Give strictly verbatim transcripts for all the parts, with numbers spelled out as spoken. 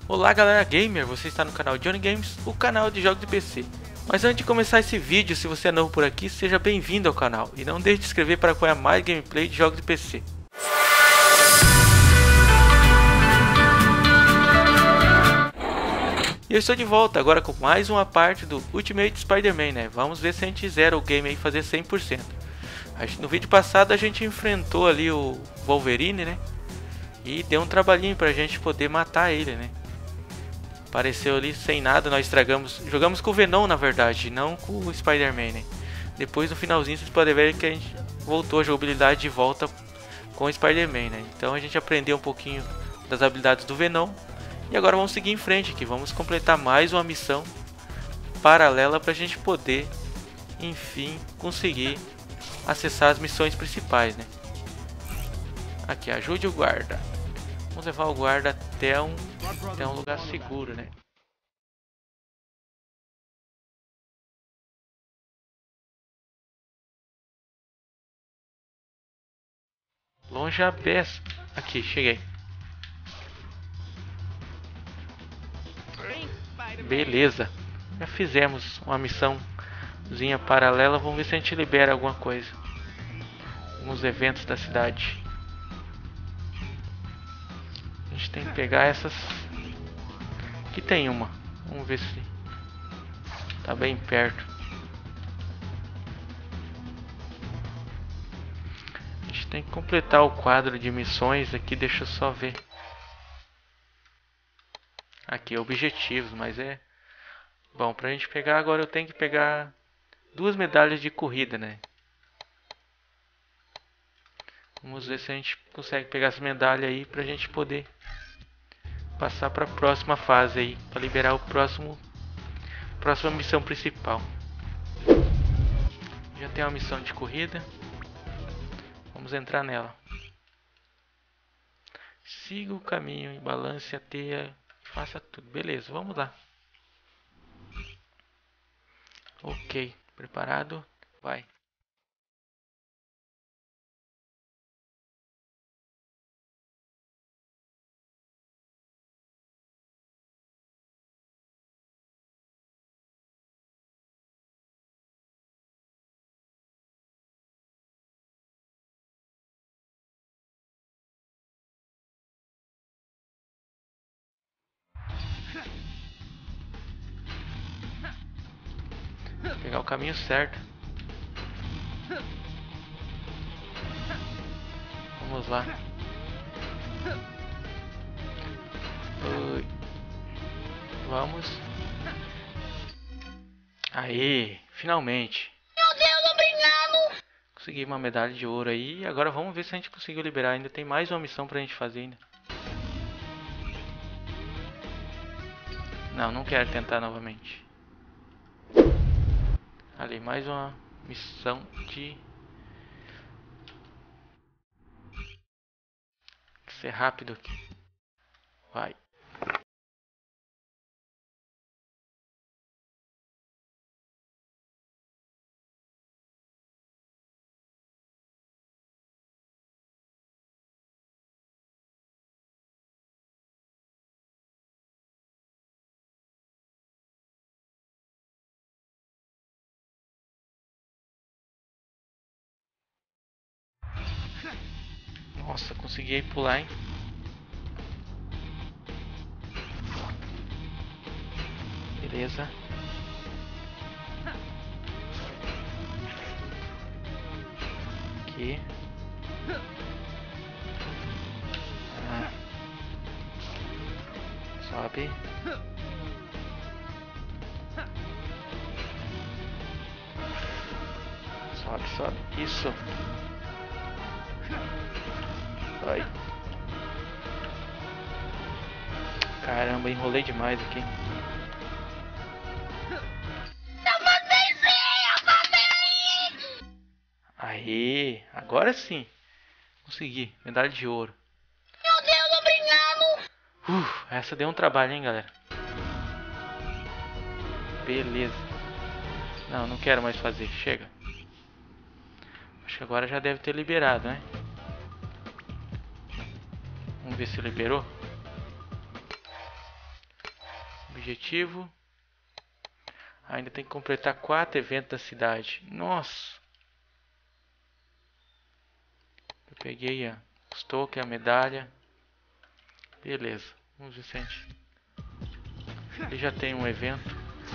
Olá galera gamer, você está no canal Johnny Games, o canal de jogos de P C. Mas antes de começar esse vídeo, se você é novo por aqui, seja bem-vindo ao canal. E não deixe de se inscrever para acompanhar mais gameplay de jogos de P C. E eu estou de volta agora com mais uma parte do Ultimate Spider-Man, né? Vamos ver se a gente zera o game aí e fazer cem por cento. No vídeo passado a gente enfrentou ali o Wolverine, né? E deu um trabalhinho pra gente poder matar ele, né? Apareceu ali sem nada, nós estragamos. Jogamos com o Venom, na verdade, não com o Spider-Man, né? Depois no finalzinho vocês podem ver que a gente voltou a jogabilidade de volta com o Spider-Man, né? Então a gente aprendeu um pouquinho das habilidades do Venom. E agora vamos seguir em frente aqui, vamos completar mais uma missão paralela pra gente poder, enfim, conseguir acessar as missões principais, né? Aqui, ajude o guarda. Vamos levar o guarda até um, até um lugar seguro, né? Longe a beça. Aqui, cheguei. Beleza. Já fizemos uma missãozinha paralela. Vamos ver se a gente libera alguma coisa. Alguns eventos da cidade. A gente tem que pegar essas. Aqui tem uma. Vamos ver se tá bem perto. A gente tem que completar o quadro de missões aqui. Deixa eu só ver. Aqui, objetivos, mas é... Bom, pra gente pegar agora eu tenho que pegar duas medalhas de corrida, né? Vamos ver se a gente consegue pegar essa medalha aí pra gente poder passar para a próxima fase aí, para liberar o próximo próxima missão principal. Já tem uma missão de corrida. Vamos entrar nela. Siga o caminho e balance a teia, faça tudo. Beleza, vamos lá. Ok, preparado? Vai. Vou pegar o caminho certo. Vamos lá. Oi. Vamos. Aê, finalmente. Meu Deus, obrigado! Consegui uma medalha de ouro aí. Agora vamos ver se a gente conseguiu liberar. Ainda tem mais uma missão pra gente fazer ainda. Não, não quero tentar novamente. Ali, mais uma missão de... Tem que ser rápido aqui. Vai. Nossa, consegui pular, hein? Beleza. Aqui. Ah. Sobe. Sobe, sobe. Isso. Vai. Caramba, enrolei demais aqui. Eu passei sim, eu passei! Aê, agora sim. Consegui, medalha de ouro. Meu Deus, obrigado! Uh, essa deu um trabalho, hein, galera. Beleza. Não, não quero mais fazer, chega. Acho que agora já deve ter liberado, né? Vamos ver se liberou. Objetivo. Ainda tem que completar quatro eventos da cidade. Nossa. Eu peguei a token, a medalha. Beleza. Vamos ver se a gente... Ele já tem um evento.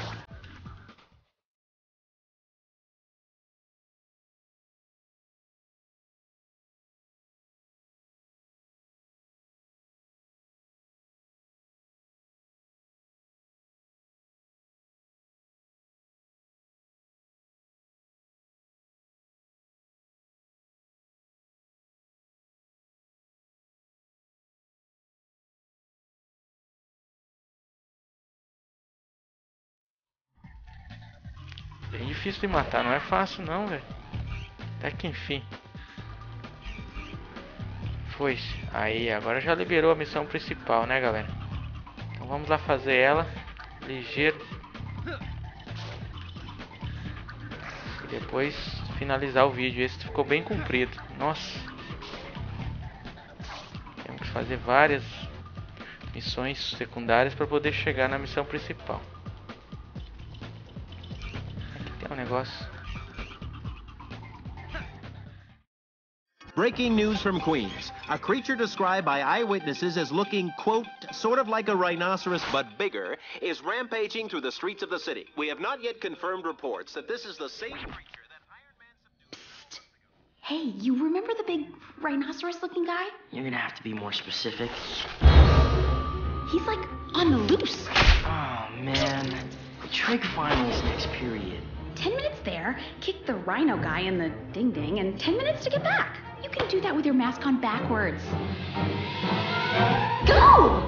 Bem difícil de matar, não é fácil não, velho. Até que enfim. Foi. Aí, agora já liberou a missão principal, né, galera? Então vamos lá fazer ela. Ligeiro. E depois finalizar o vídeo. Esse ficou bem comprido. Nossa. Temos que fazer várias missões secundárias para poder chegar na missão principal. Aqui tem um negócio. Breaking news from Queens. A creature described by eyewitnesses as looking, quote, sort of like a rhinoceros but bigger, is rampaging through the streets of the city. We have not yet confirmed reports that this is the same creature that Iron Man subdued. Hey, you remember the big rhinoceros-looking guy? You're gonna have to be more specific. He's like on the loose. Oh man, the trig finals next period. Ten minutes there, kick the rhino guy in the ding-ding, and ten minutes to get back. You can do that with your mask on backwards. Go!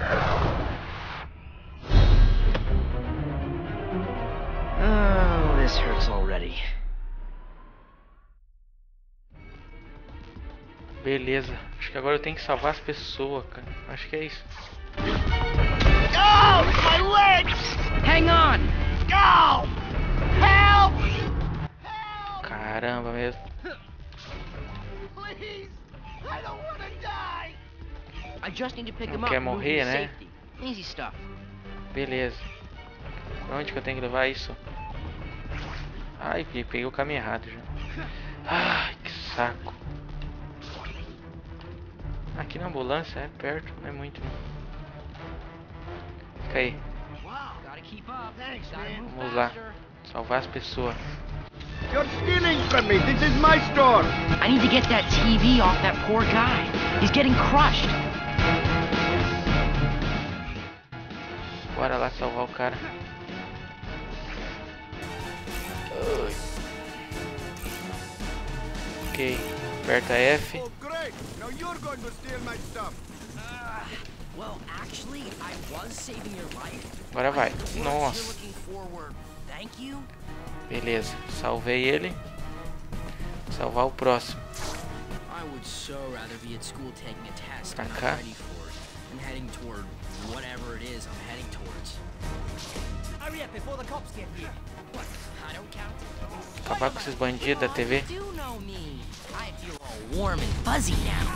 Oh, this hurts already. Beleza. Acho que agora eu tenho que salvar as pessoas, cara. Acho que é isso. Oh, my legs! Hang on! Go! Help! Caramba mesmo. Please! I don't want to die! I just need to pick Não him up quer and move morrer, him to né? safety. Easy stuff. Beleza. Pra onde que eu tenho que levar isso? Ai, peguei o caminho errado já. Ai, que saco. Aqui na ambulância é perto, não é muito não. Fica aí. Gotta keep up. Thanks, Gotta man. move Vamos lá. faster. Salvar as pessoas. You're stealing from me. This is my store. I need to get that T V off that poor guy. He's getting crushed. Bora lá salvar o cara. Ai. Ok. Aperta F. Oh, great. Now you're going to steal my stuff. Well, actually, I was saving your life. Agora vai. You're Nossa. looking forward. Thank you. Beleza. Salvei ele. Salvar o próximo. I would so rather be at school taking a test Pra and cá. I'm ready for it and heading toward whatever it is I'm heading towards. Hurry up before the cops get here. What? I don't count. Acabar com esses bandidos da T V. You do know me. I feel all warm and fuzzy now.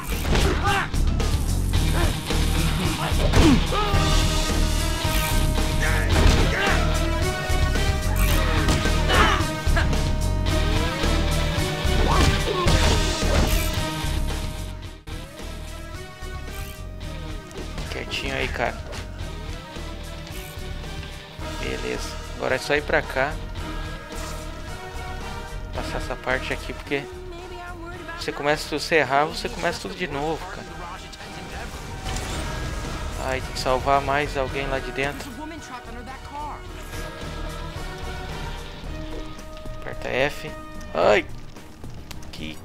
Quietinho aí, cara. Beleza. Agora é só ir pra cá. Passar essa parte aqui, porque você começa, se você errar, você começa tudo de novo, cara. Ai, tem que salvar mais alguém lá de dentro. Aperta F. Ai! Que...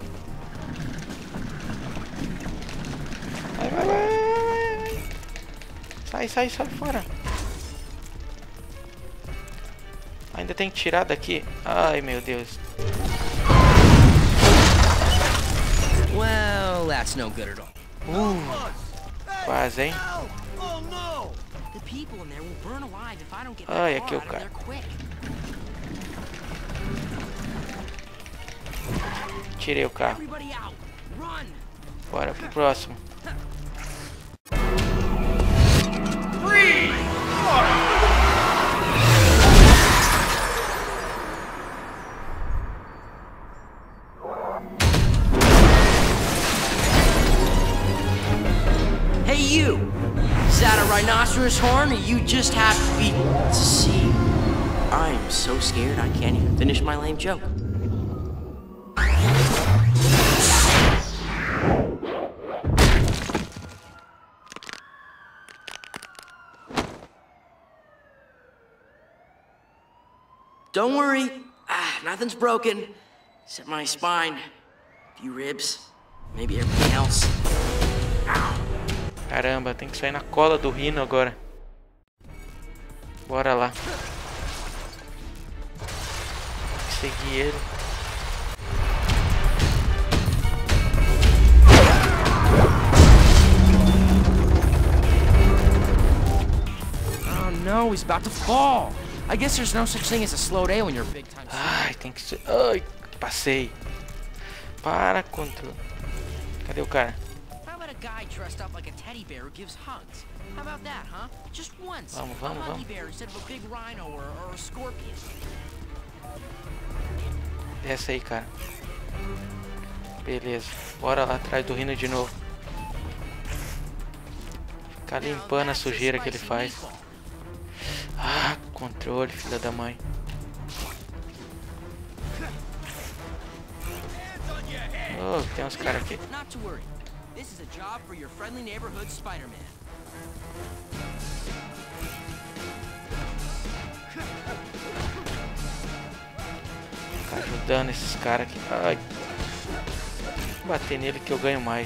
Vai, vai, vai! Sai, sai, sai fora! Ainda tem que tirar daqui. Ai, meu Deus. Well, that's no good at all. Uh, quase, hein? Oh, no. The people in there will burn alive if I don't get Ai, that aqui o car out cara. of there quick. Tirei o carro. Everybody out. Run. Bora pro próximo. Three, four, rhinoceros horn, or you just have to be... See, I'm so scared I can't even finish my lame joke. Don't worry, ah, nothing's broken, except my spine, a few ribs, maybe everything else. Ow. Caramba, tem que sair na cola do Rhino agora. Bora lá. Seguir ele. Oh no, he's about to fall. I guess there's no such thing as a slow day when you're big time. Ai, tem que ser... Ai, passei. Para, controle. Cadê o cara? How about a guy dressed up like a teddy bear who gives hugs? How about that, huh? Just once. Vamos, vamos, a vamos. huggy bear instead of a big rhino or, or a scorpion. Desce aí, cara. Beleza. Bora lá atrás do Rhino de novo. Ficar limpando a sujeira que ele faz. Ah, controle, filha da mãe. Oh, tem uns caras aqui. Not to worry. This is a job for your friendly neighborhood Spider-Man. Ficar ajudando esses caras aqui. Ai. Vou bater nele que eu ganho mais.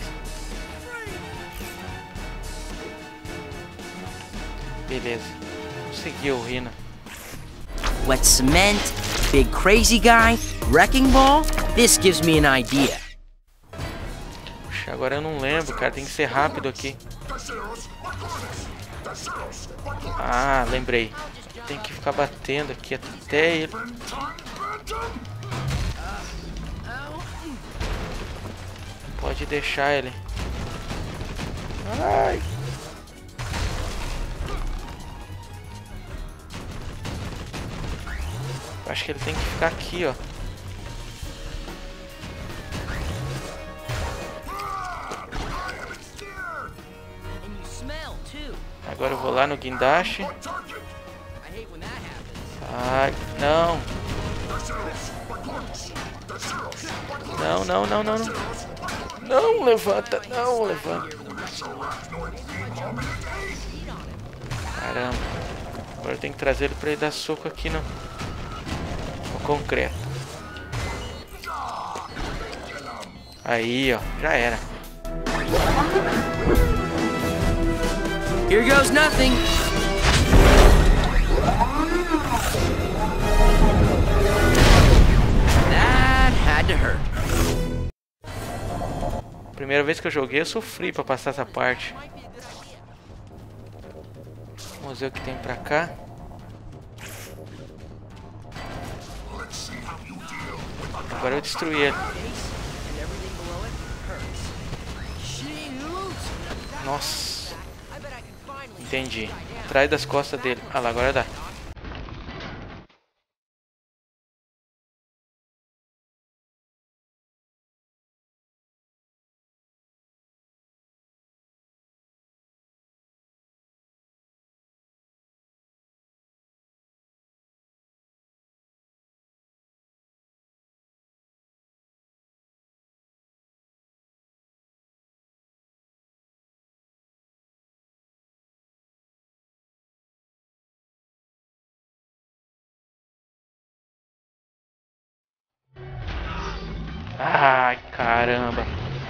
Beleza. Consegui o Rhino. Wet cement, big crazy guy, wrecking ball. This gives me an idea. Puxa, agora eu não lembro, cara. Tem que ser rápido aqui. Ah, lembrei. Tem que ficar batendo aqui até ele. Pode deixar ele. Ai. Acho que ele tem que ficar aqui, ó. Agora eu vou lá no guindaste. Ai, não. Não, não, não, não, não. Não levanta, não levanta. Caramba. Agora eu tenho que trazer ele pra ele dar soco aqui no, no concreto. Aí, ó, já era. Here goes nothing. That had to hurt. Primeira vez que eu joguei, eu sofri pra passar essa parte. Vamos ver o que tem pra cá. Agora eu destruí ele. Nossa. Entendi. Atrás das costas dele. Ah lá, agora dá. Ai, caramba.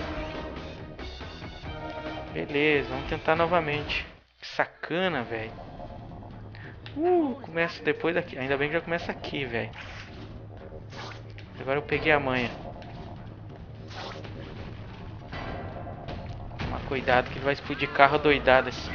Beleza, vamos tentar novamente. Que sacana, velho. Uh, começa depois daqui. Ainda bem que já começa aqui, velho. Agora eu peguei a manha. Toma cuidado que ele vai explodir carro doidado assim.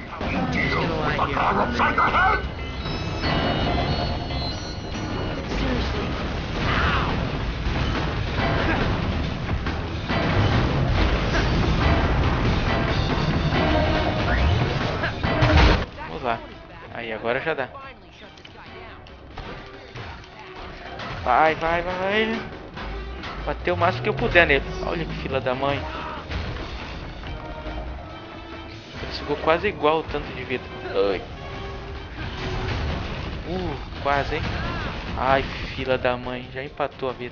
Aí, agora já dá. Vai, vai, vai. Bater o máximo que eu puder nele. Olha que fila da mãe. Ficou quase igual o tanto de vida. Ai. Uh, quase, hein? Ai, fila da mãe, já empatou a vida.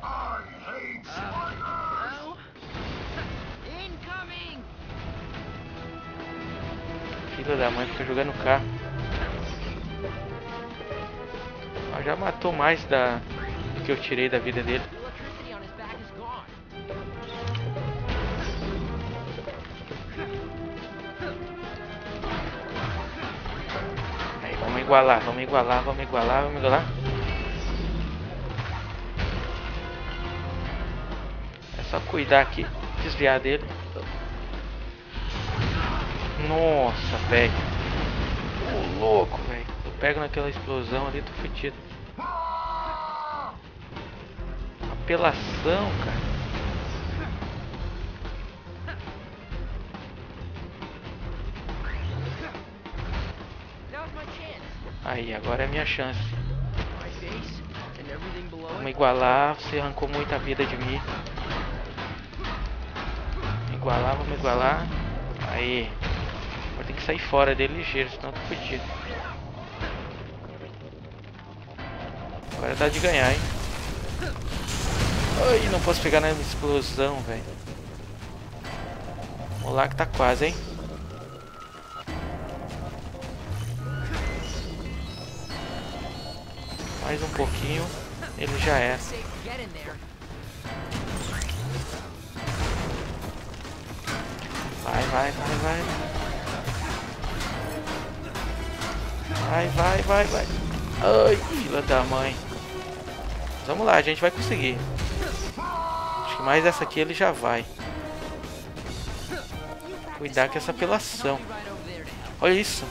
Filha da mãe, fica jogando carro. Ah, já matou mais da do que eu tirei da vida dele. Aí, vamos igualar, vamos igualar, vamos igualar, vamos igualar. É só cuidar aqui, desviar dele. Nossa, velho. Ô, louco, velho. Eu pego naquela explosão ali, tô fudido. Apelação, cara. Aí, agora é a minha chance. Vamos igualar. Você arrancou muita vida de mim. Igualar, vamos igualar. Aí. Agora tem que sair fora dele ligeiro, senão eu tô fudido. Agora dá de ganhar, hein? Ai, não posso pegar na explosão, velho. Vamos lá que tá quase, hein? Mais um pouquinho, ele já é. Vai, vai, vai, vai. Vai, vai, vai, vai. Ai, filha da mãe. Vamos lá, a gente vai conseguir. Acho que mais essa aqui ele já vai. Cuidar com essa apelação. Olha isso.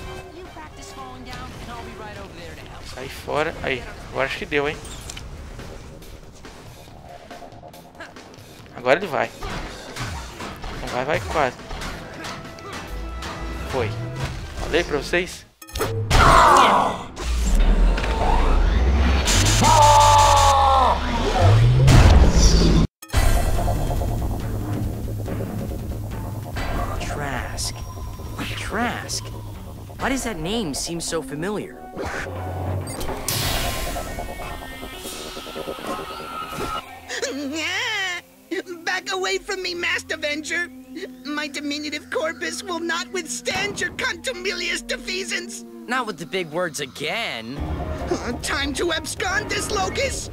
Sai fora. Aí, agora acho que deu, hein. Agora ele vai. Não vai, vai quase. Foi. Falei pra vocês. Trask. Trask? Why does that name seem so familiar? Back away from me, Master Avenger! My diminutive corpus will not withstand your contumelious defeasance! Not with the big words again. Uh, time to abscond this locus!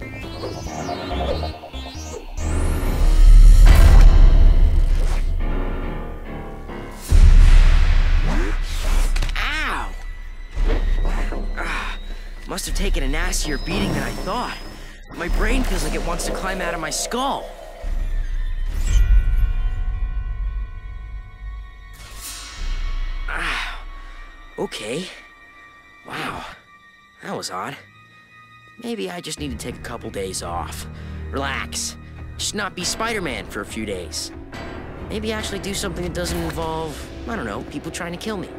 Ow! Ah, must have taken a nastier beating than I thought. My brain feels like it wants to climb out of my skull. Ah, okay. Wow, that was odd. Maybe I just need to take a couple days off. Relax. Just not be Spider-Man for a few days. Maybe actually do something that doesn't involve, I don't know, people trying to kill me.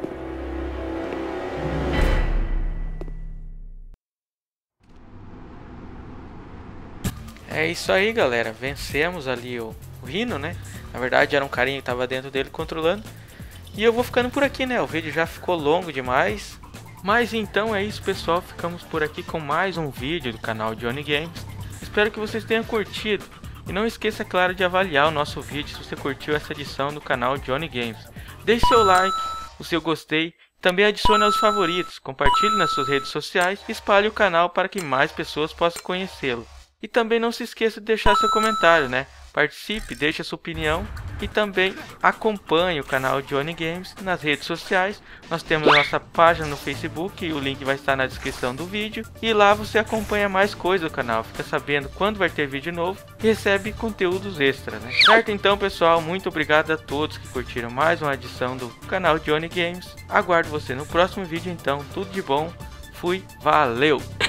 É isso aí, galera. Vencemos ali o, o Rhino, né? Na verdade era um carinha que tava dentro dele controlando. E eu vou ficando por aqui, né? O vídeo já ficou longo demais. Mas então é isso, pessoal. Ficamos por aqui com mais um vídeo do canal Johnny Games. Espero que vocês tenham curtido. E não esqueça, claro, de avaliar o nosso vídeo se você curtiu essa edição do canal Johnny Games. Deixe seu like, o seu gostei. Também adicione aos favoritos. Compartilhe nas suas redes sociais. E espalhe o canal para que mais pessoas possam conhecê-lo. E também não se esqueça de deixar seu comentário, né? Participe, deixe a sua opinião e também acompanhe o canal Johnny Games nas redes sociais. Nós temos a nossa página no Facebook e o link vai estar na descrição do vídeo. E lá você acompanha mais coisas do canal, fica sabendo quando vai ter vídeo novo e recebe conteúdos extras, né? Certo? Então, pessoal, muito obrigado a todos que curtiram mais uma edição do canal Johnny Games. Aguardo você no próximo vídeo, então. Tudo de bom. Fui, valeu!